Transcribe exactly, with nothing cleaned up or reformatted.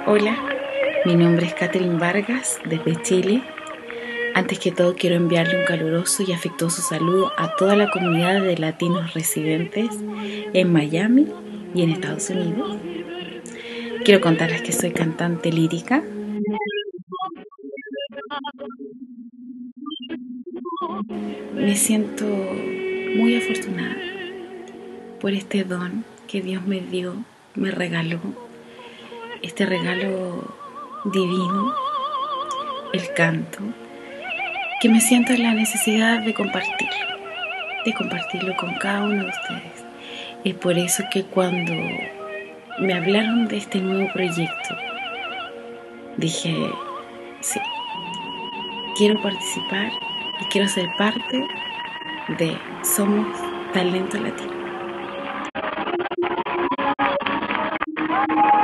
Hola, mi nombre es Catherine Vargas desde Chile. Antes que todo quiero enviarle un caluroso y afectuoso saludo a toda la comunidad de latinos residentes en Miami y en Estados Unidos. Quiero contarles que soy cantante lírica. Me siento muy afortunada por este don que Dios me dio, me regaló, este regalo divino, el canto, que me siento en la necesidad de compartirlo, de compartirlo con cada uno de ustedes. Es por eso que cuando me hablaron de este nuevo proyecto, dije, sí, quiero participar y quiero ser parte de Somos Talento Latino.